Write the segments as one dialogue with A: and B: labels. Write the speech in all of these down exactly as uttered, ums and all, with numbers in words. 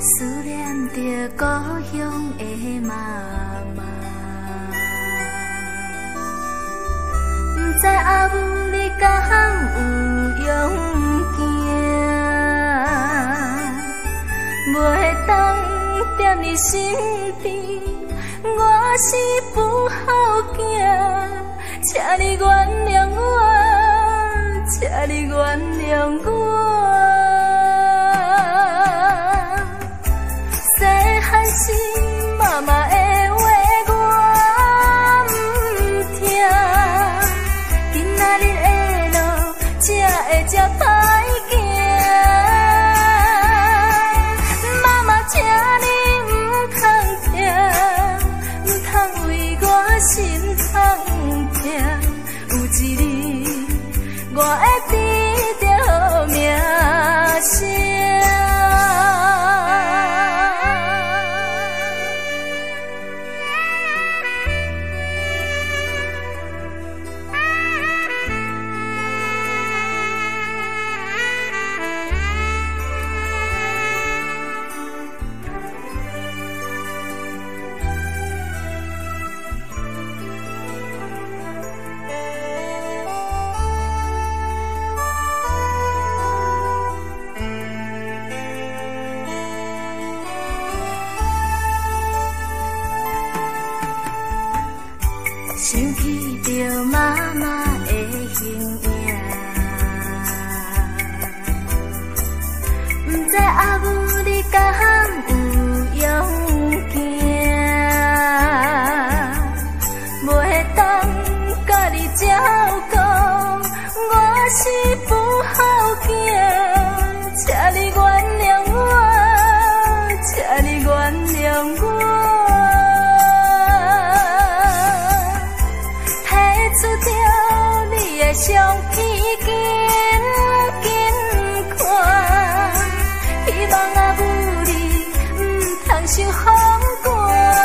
A: 思念着故乡的妈妈，不知阿母你敢有勇行，袂当踮你身边，我是不孝囝，请你原谅我，请你原谅我。是妈妈的话我不听，今仔日的路才会这歹行。妈妈，请你唔通听，唔通为我心痛痛。有一日我会得到名声。想起着妈妈的形影，不知阿母你敢有勇行，袂当甲你照顾，我是不孝囝，请你原谅我，请你原谅我。相片紧紧看，希望阿母你唔通伤风寒。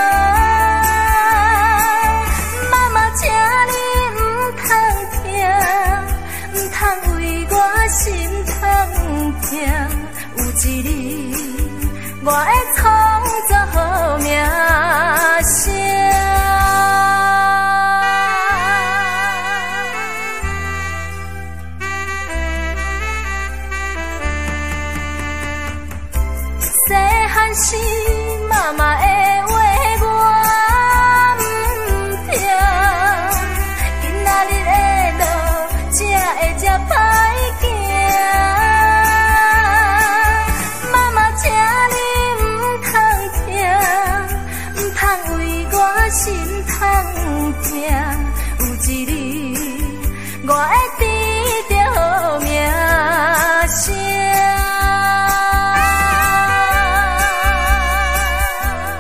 A: 妈妈，请你唔通听，唔通为我心痛痛。有一日我会创造好名声。是妈妈的话我不听，今仔日的路才会这歹行。妈妈，请你唔通听，唔通为我心痛痛。有一日我会得到名声。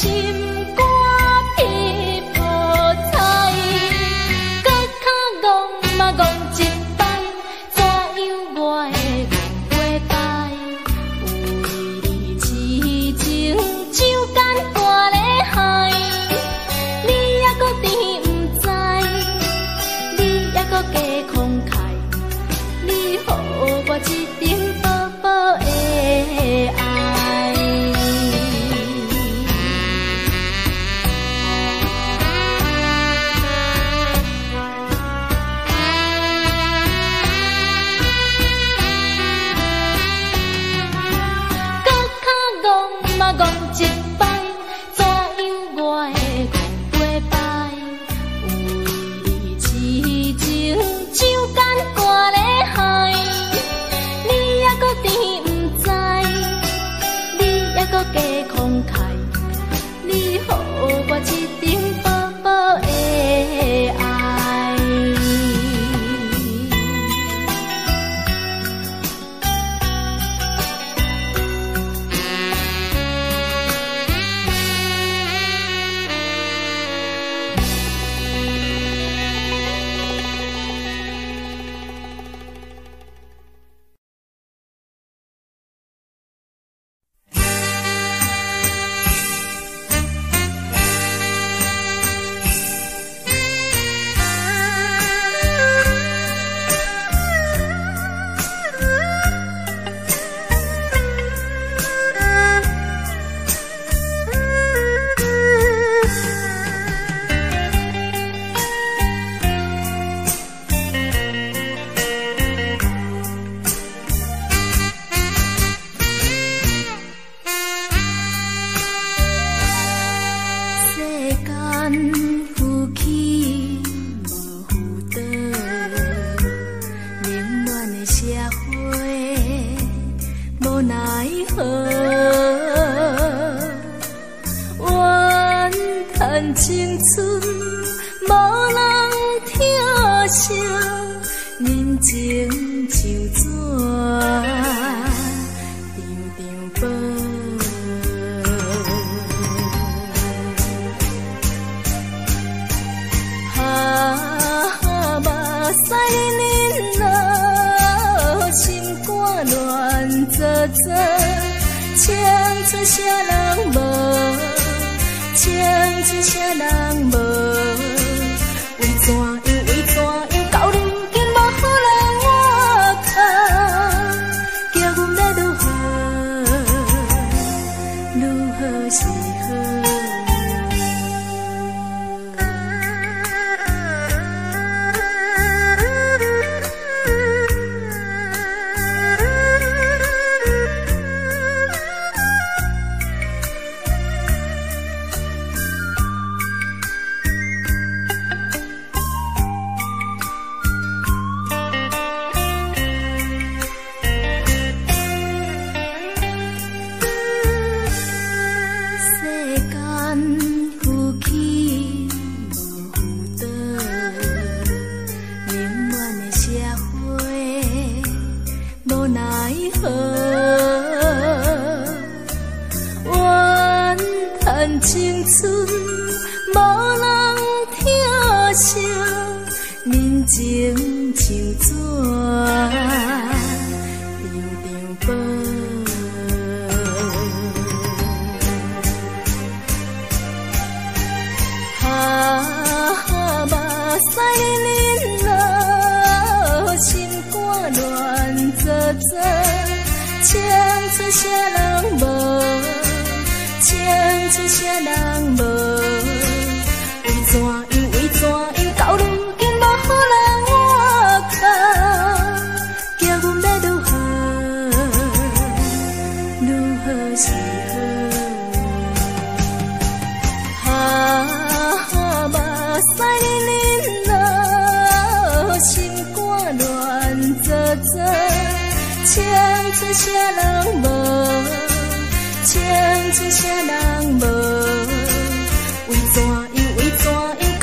A: 情出啥人无？为怎样为怎样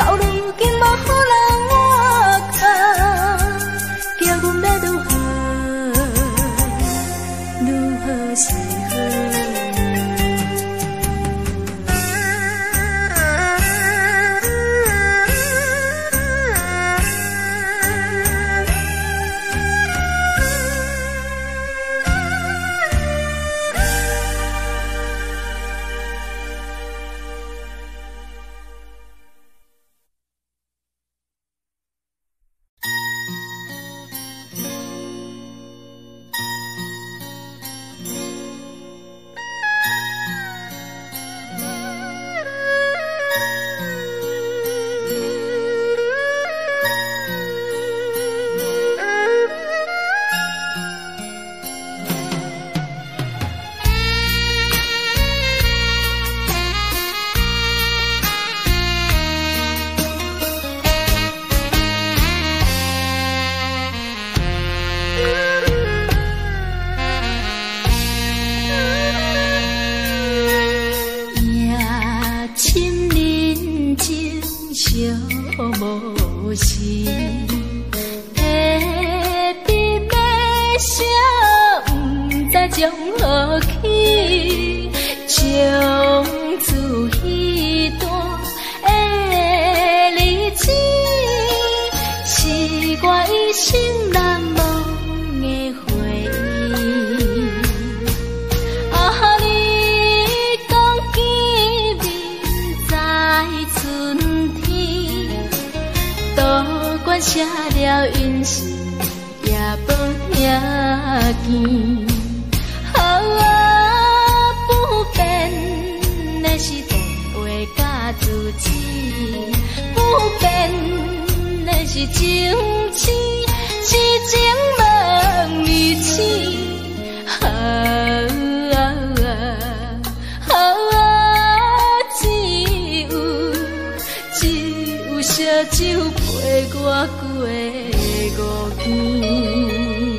A: 将好起，从此彼段的日子，是我一生难忘的回忆。啊，你讲见面在春天，多管写了音信也无听见。好啊，不变的是电话甲字字，不变的是情痴，是情问离痴。好啊，好啊，只有只有烧酒陪我过五更。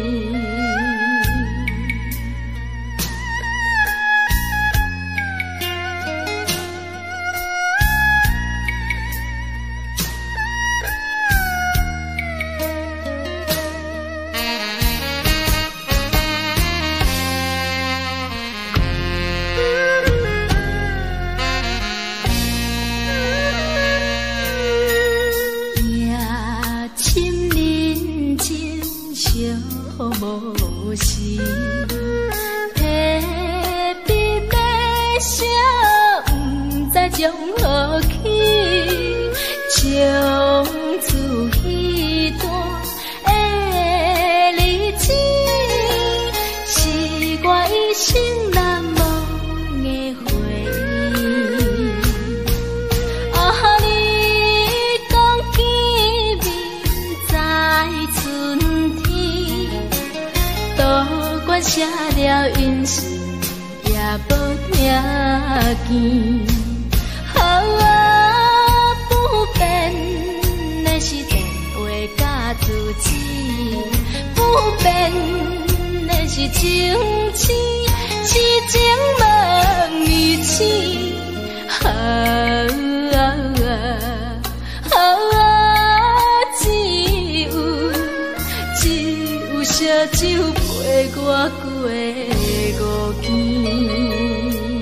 A: 无事，提笔要写，不知从何起，从此彼段的日子，是我一生难忘的回忆。啊，你讲见面在春天，多管写了音信也无听见。好啊，不变的是电话甲字字，不变的是情痴，是情问离痴。好啊，好啊，只有只有烧酒陪我过五更。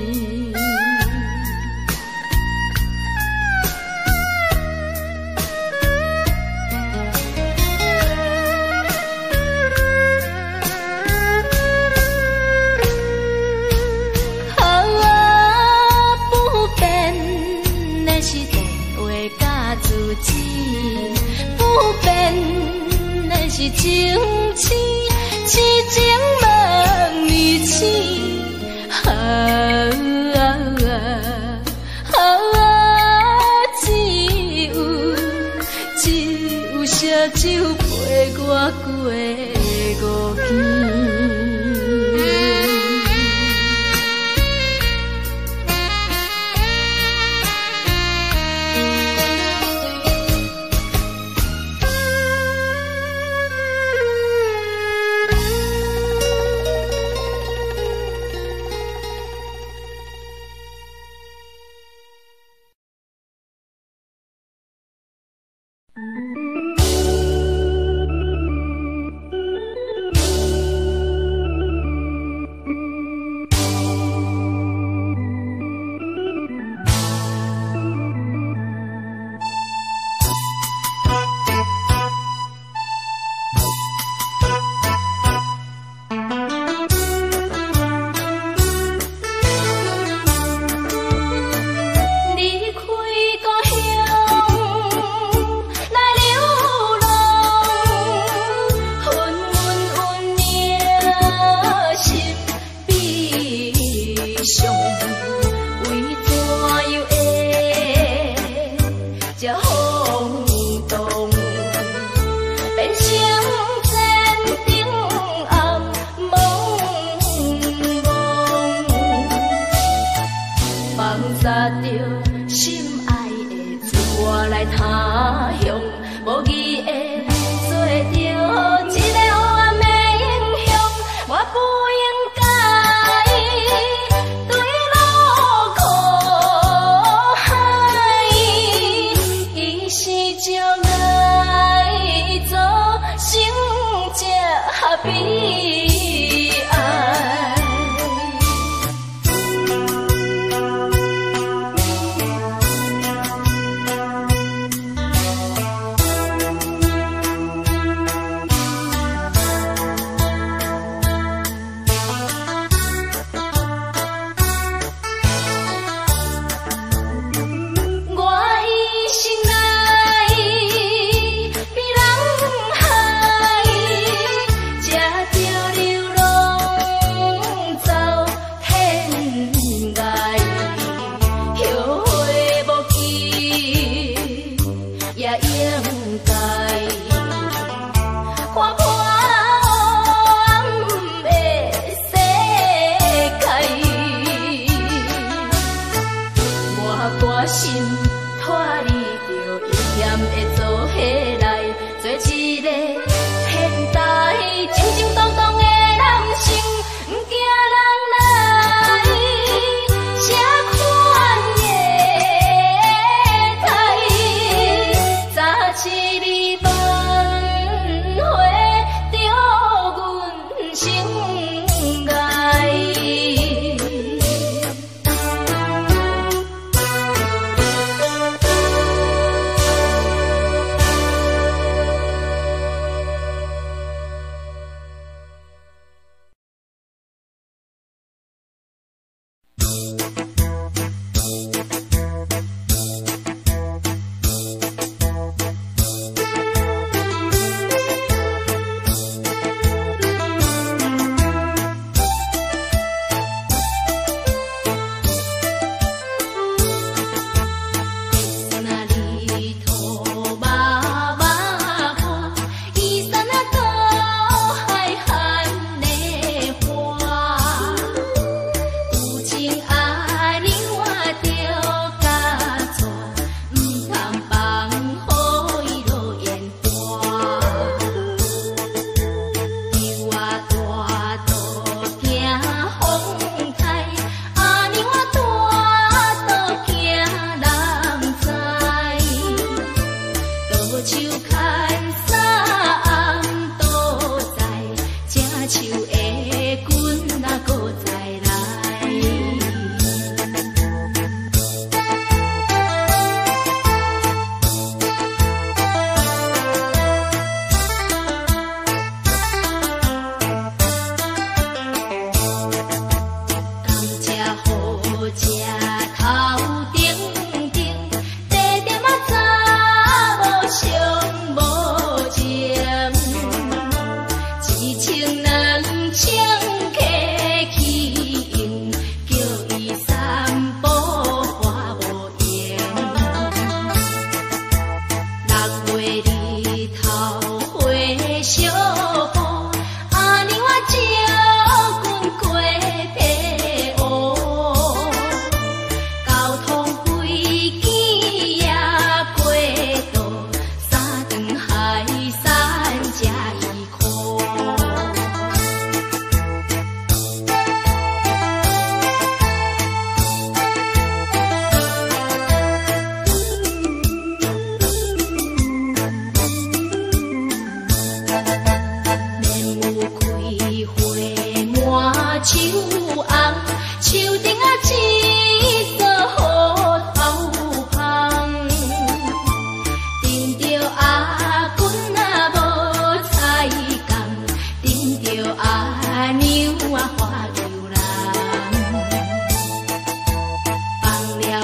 A: 是情痴，是情问离痴。好啊，好啊，只有只有烧酒陪我过五更。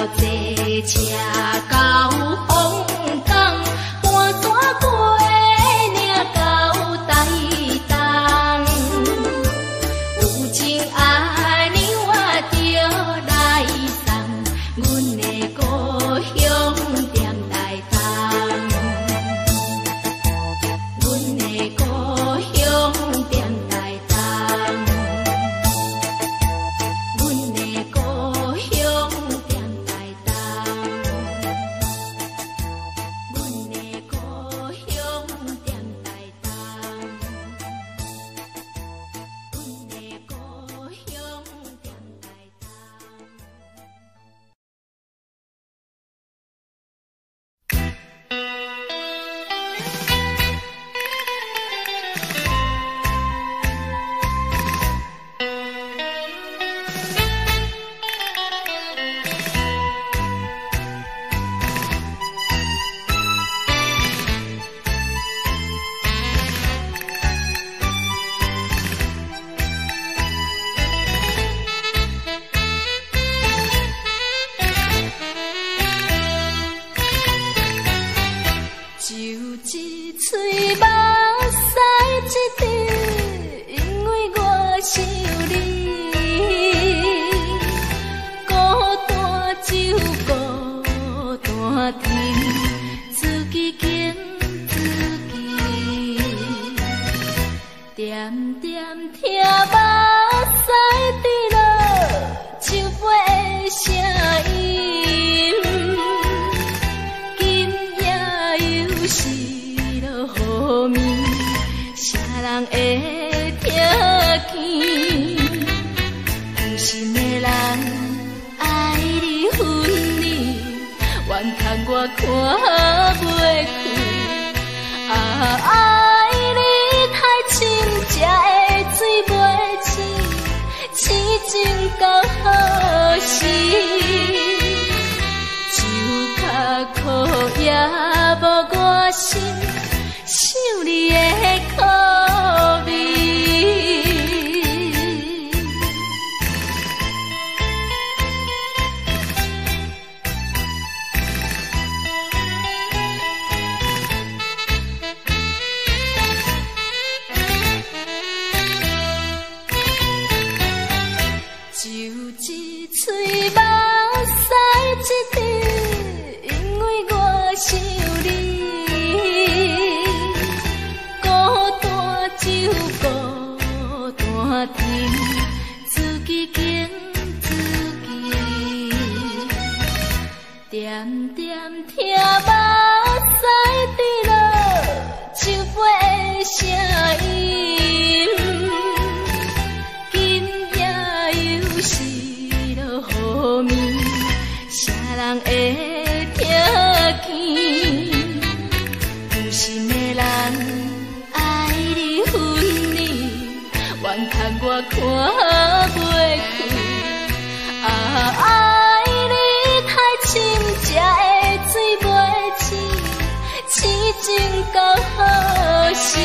A: 坐车到凤冈，半山过岭到台东，有情爱你我着来送，阮的故乡踮台东，阮的故乡踮台东，阮的故乡踮台东，阮的故乡踮台东，阮的故乡踮台东。就一嘴目屎一滴，因为我想你。孤单酒，孤单甜，自己敬自己。点点听目屎滴落树尾的声音。是落雨暝，谁人会听见？有心的人爱你恨你，怨叹我看袂开。啊，爱你太深，才会水袂清，痴情到何时？酒较苦也无我心，想你的苦味。就一嘴目屎一滴，因为我想你。孤单酒，孤单甜，自己敬自己。点点听目屎滴落树尾的声音。今夜又是落雨暝，谁人会听见？有心的人爱你恨你，怨叹我看袂开。啊，爱你太深，才会水袂清，痴情到何时？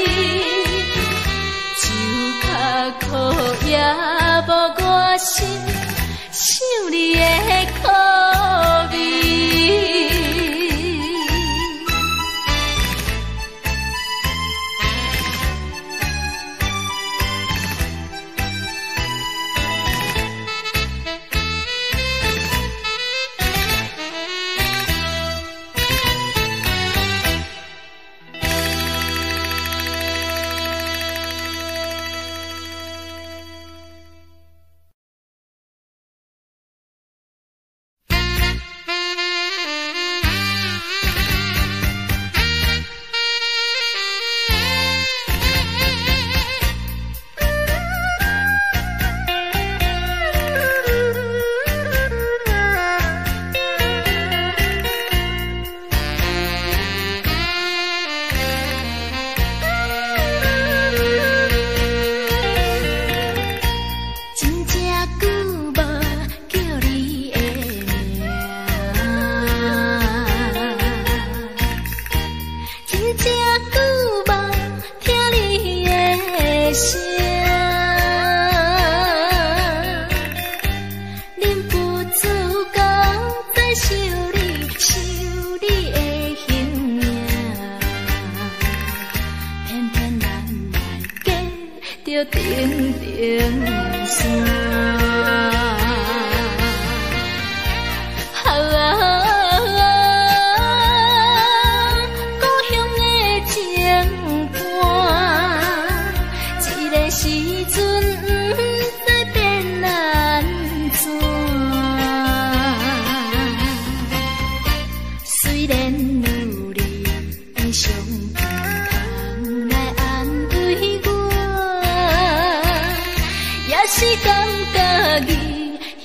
A: 酒较苦也无我心，想你的苦味。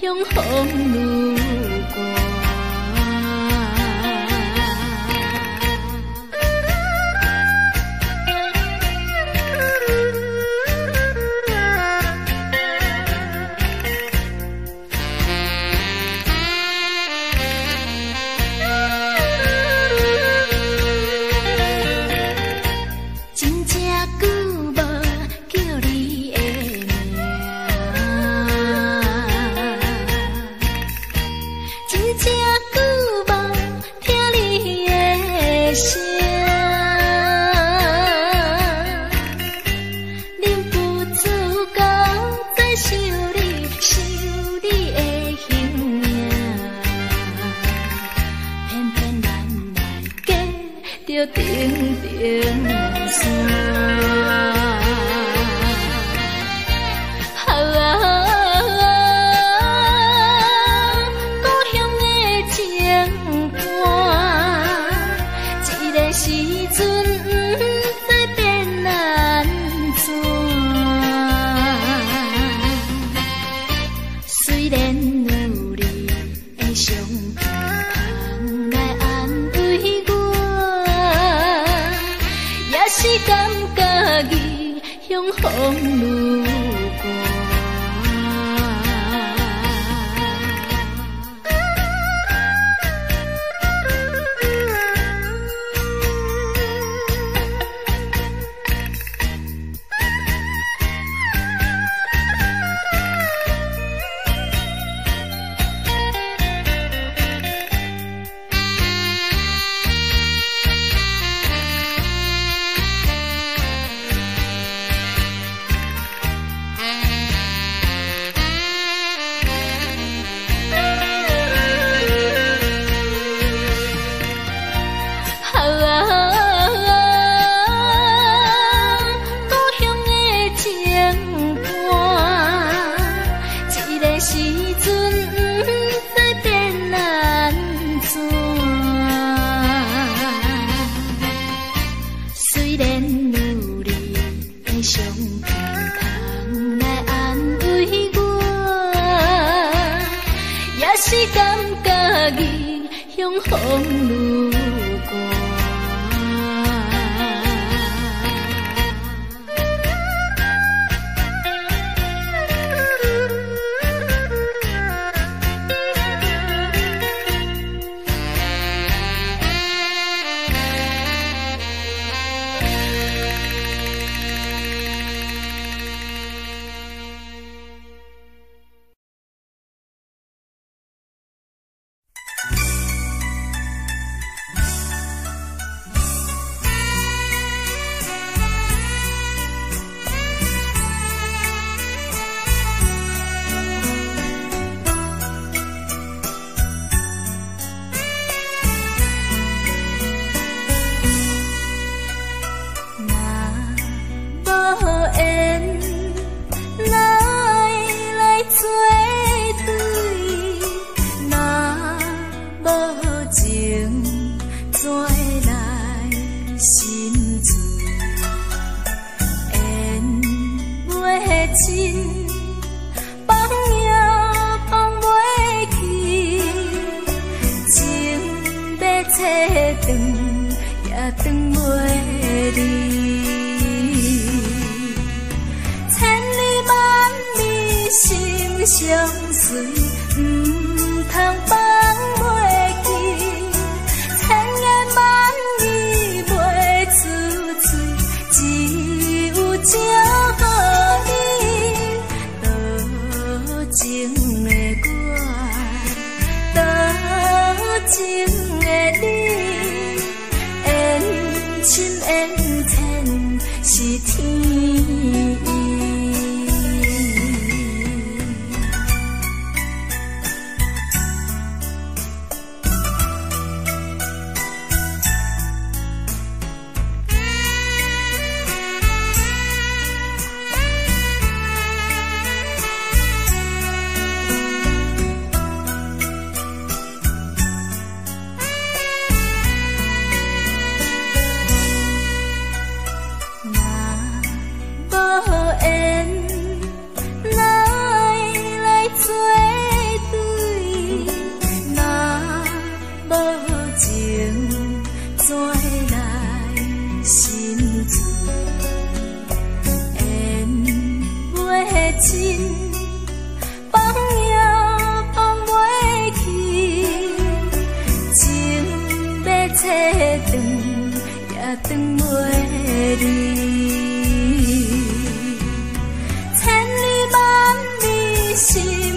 A: 向风愈寒。顶顶山，啊，故乡的情歌，一个时阵不知变安怎。虽然有你的相伴来安慰我。是感觉伊向风愈寒。是感觉伊向风愈寒。相随，唔通放袂记，千言万语袂出嘴，只有祝福你。多情的我，多情的你，缘深缘浅是天意。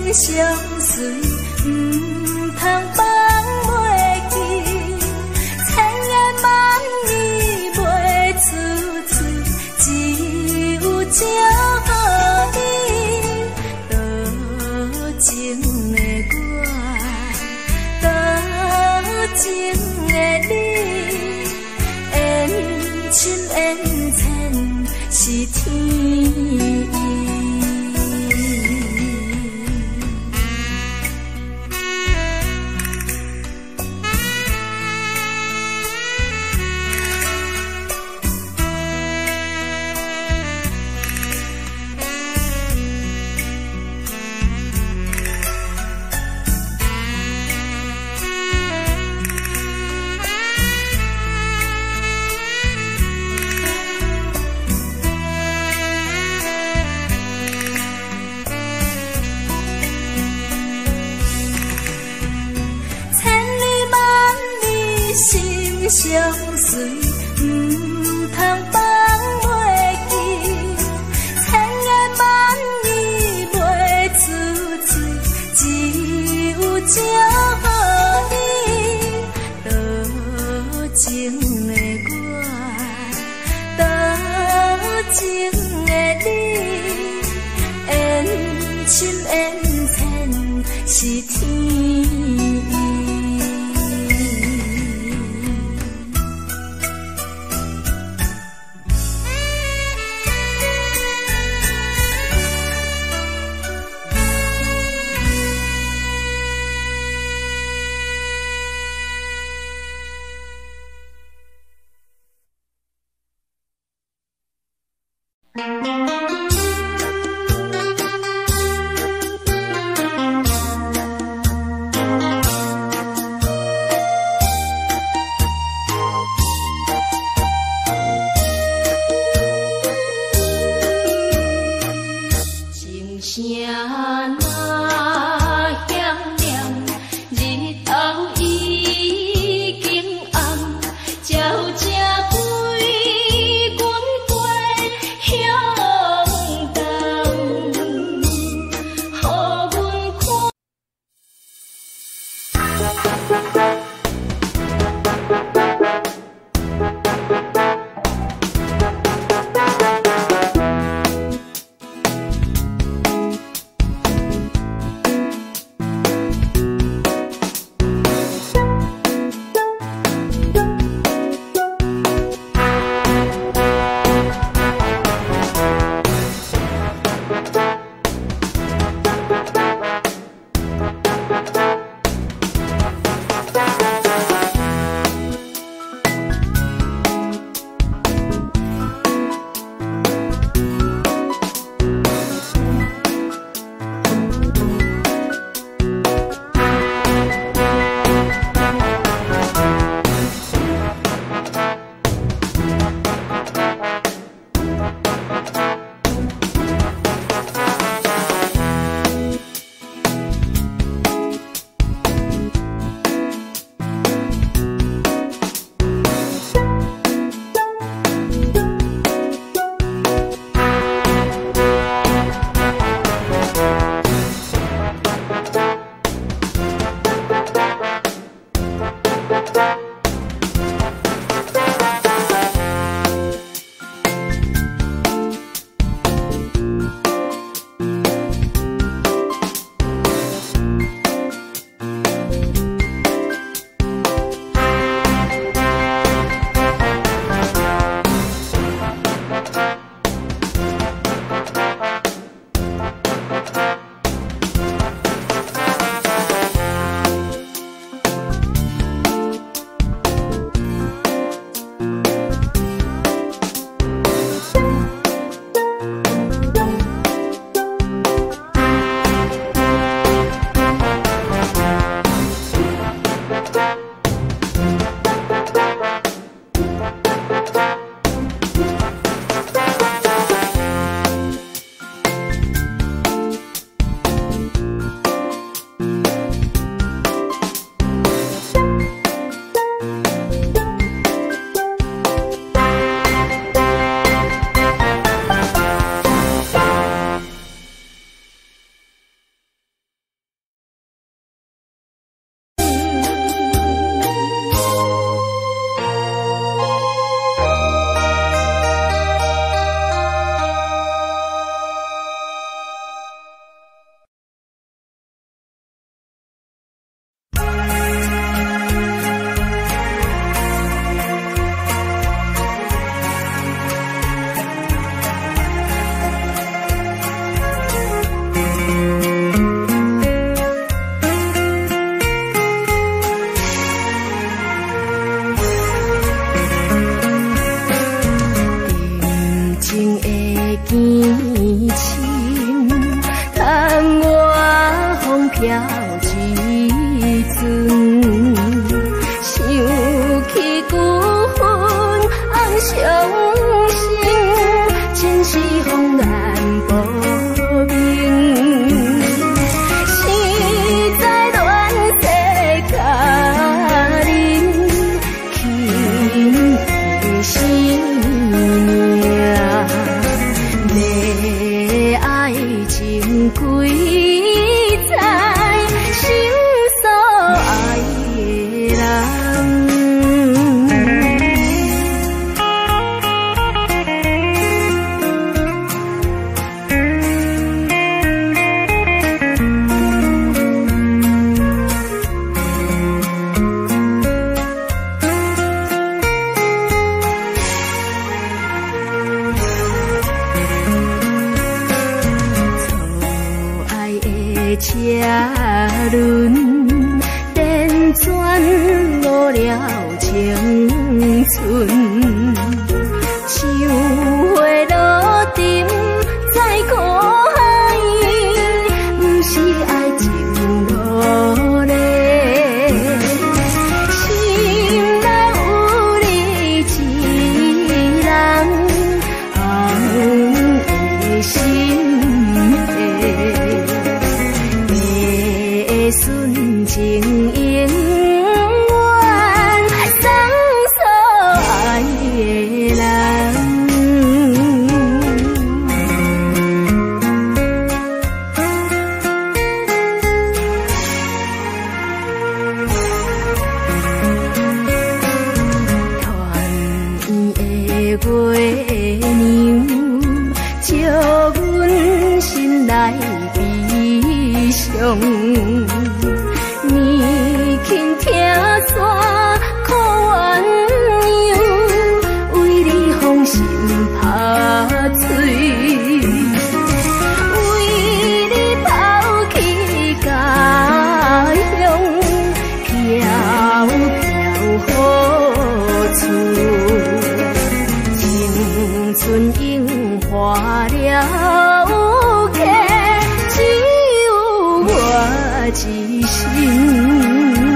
A: 相随，唔通放袂记，千言万语袂出嘴，只有这予你，多情的我，多情的你，缘深缘浅是天意。相随，唔通放袂记，千言万语袂出嘴，只有这予你，多情的我，多情的你，缘深缘浅是天意。
B: Bye.
A: 车轮，电转误了青春。像花落沉在苦海，不是爱情落泪。心内有你一人，红的心地，的纯情永远送所爱的人。月娘照阮心内悲伤，年轻听山苦鸳鸯，为你芳心拍碎，为你抛弃家乡，飘飘何处？春樱花了客，只有我一心。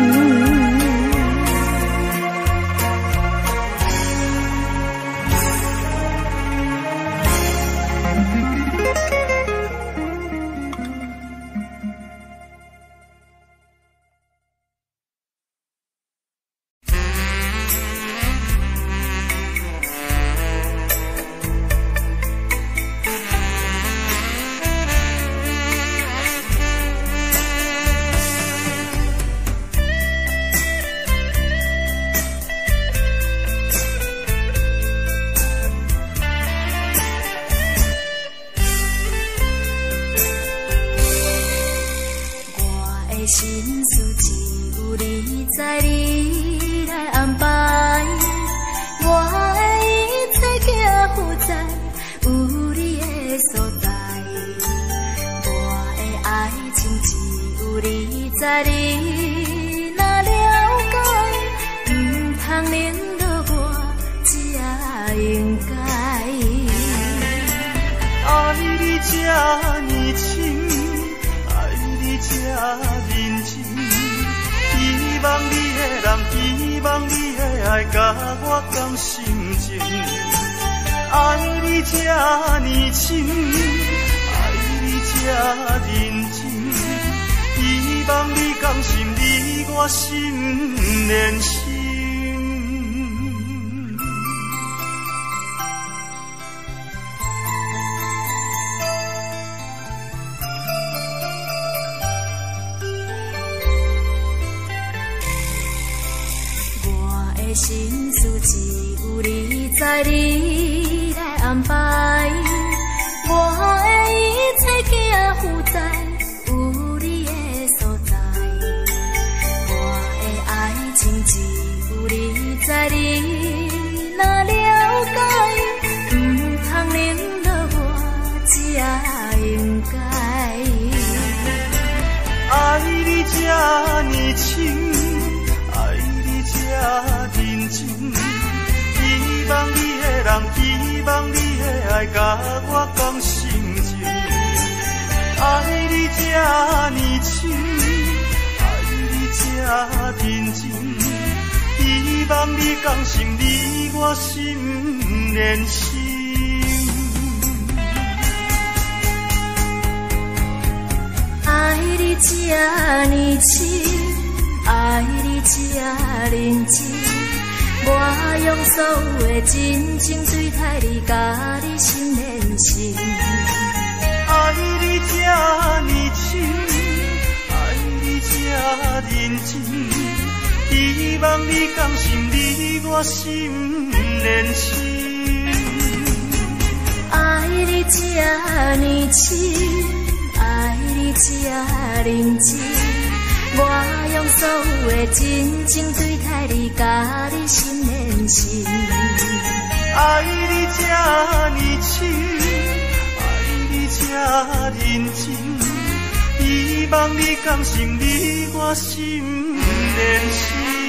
A: 心事只有你知，你来安排。我的一切寄付在有你的所在。我的爱情只有你知，你若了解，唔通冷落我，才应该。
B: 爱你这年轻，爱你这认真，希望你的人，希望你的爱，甲我讲心情。爱你这年轻，爱你这认真，希望你讲心，你我心连心。
A: 心事只有你知，你来安排。我的一切寄付在有你的所在。我的爱情只有你知，你若了解，唔通冷落我，才应该。
B: 爱你这年轻，爱你这认真，希望你的人，希望你的爱，甲我讲心情。爱你这年轻，爱你这认真，希望你讲心，你我心连心。
A: 爱你这年轻，爱你这认真。我用所有的真情对待你，甲你心连心。
B: 爱你这年轻，爱你这认真，希望你讲心，你我心连心。
A: 爱你这年轻，爱你这认真。我用所有的真情对待你，甲你心连心。
B: 爱你这年轻，爱你这认真， 希望你甘心你我心连心。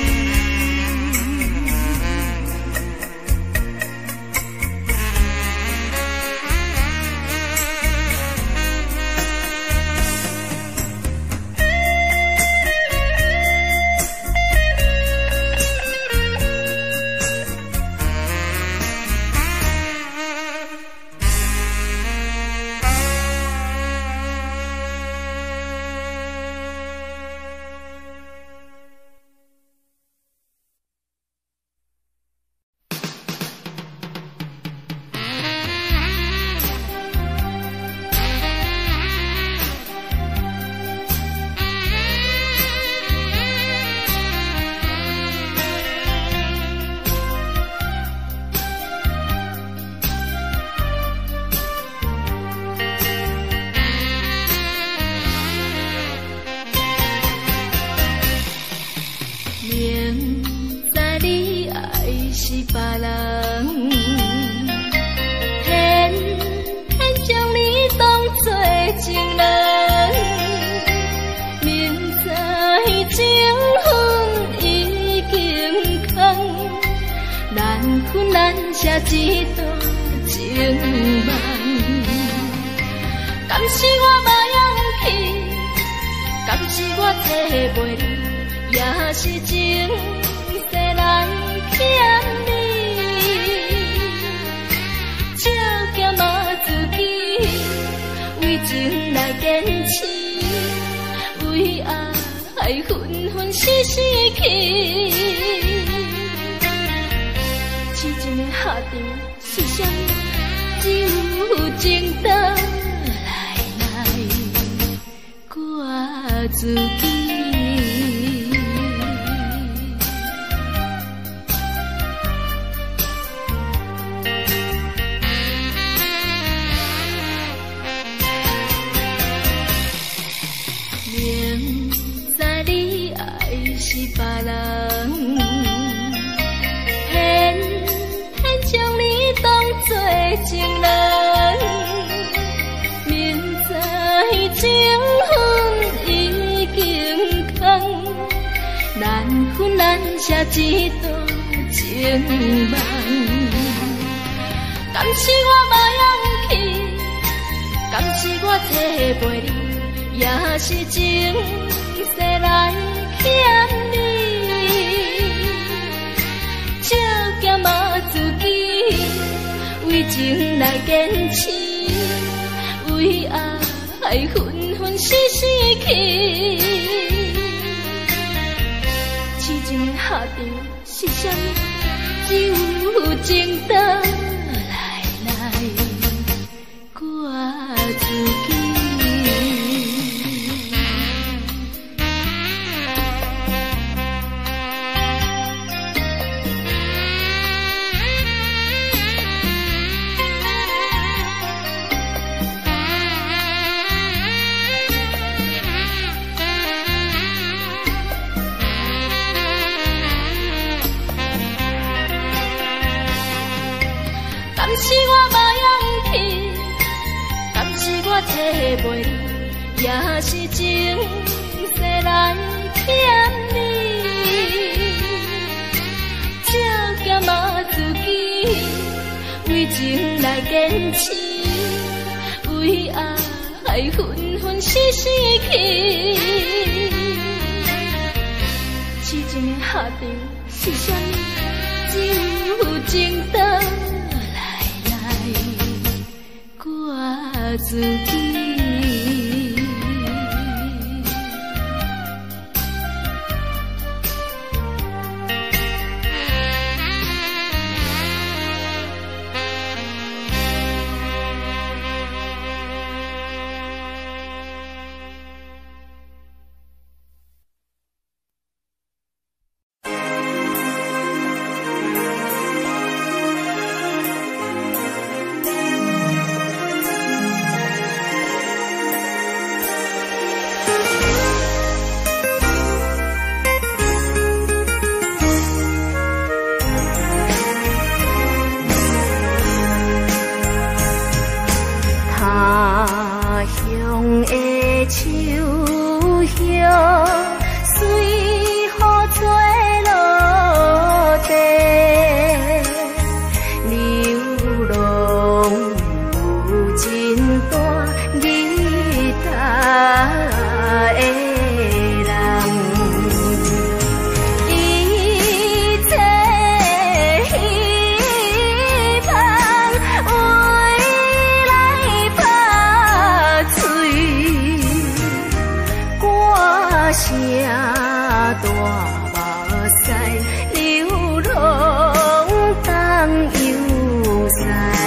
A: 声大目屎，流浪当游哉。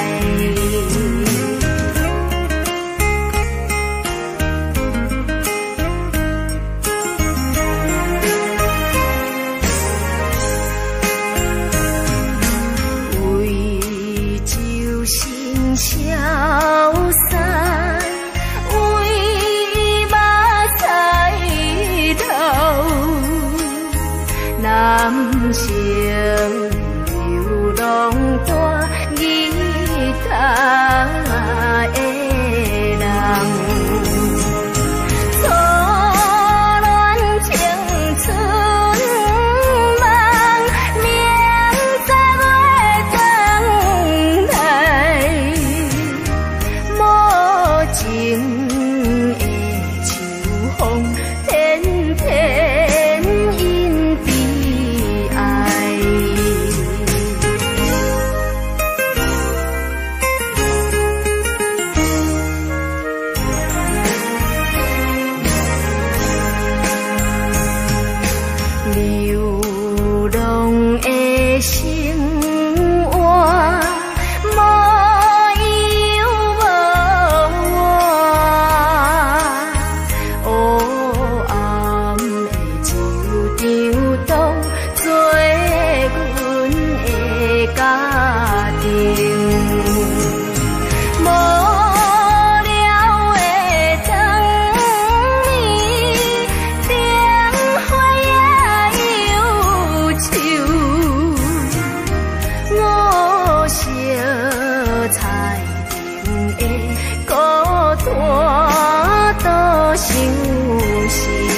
A: 为救心消散，为马彩头，男性流浪大吉他的人。错乱青春梦，明知袂转来，无情的秋风，偏偏因悲哀。流浪的生活，无忧无我，黑暗的旧场当做阮的家庭。无聊的灯暝，灯花也忧愁。我烧菜顶的孤单多想是。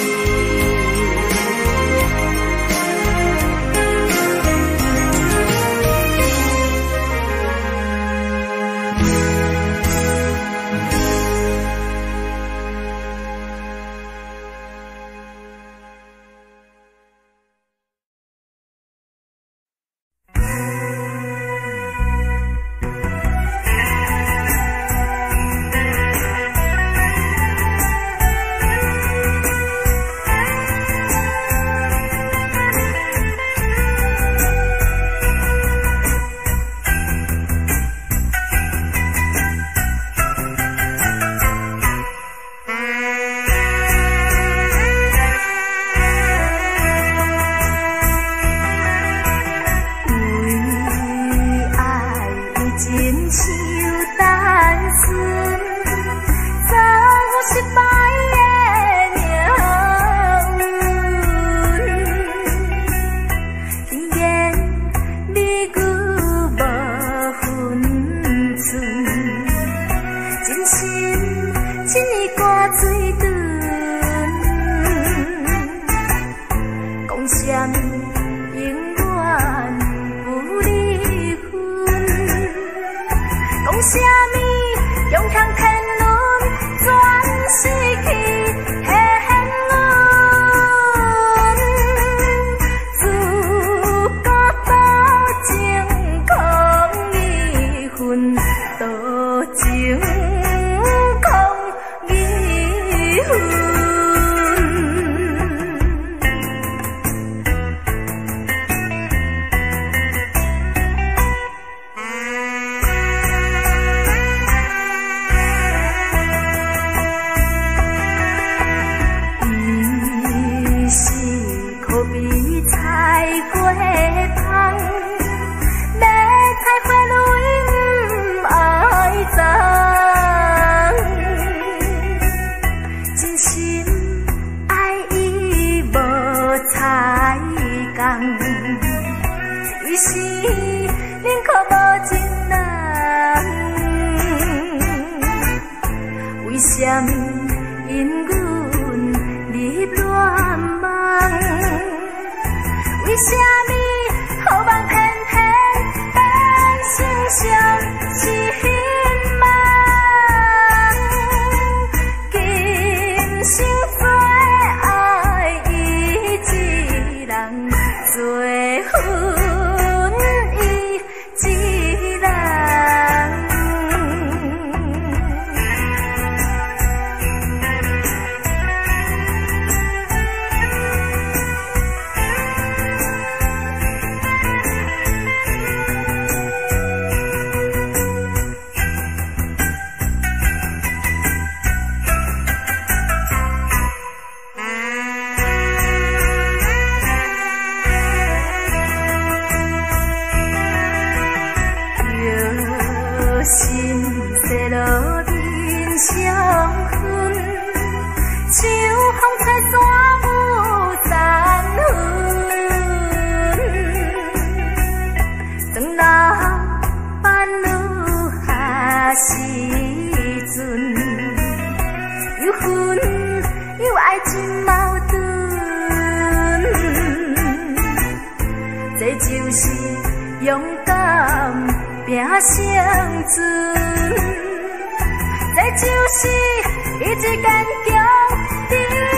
A: 是勇敢拼生存，这就是一直坚强的。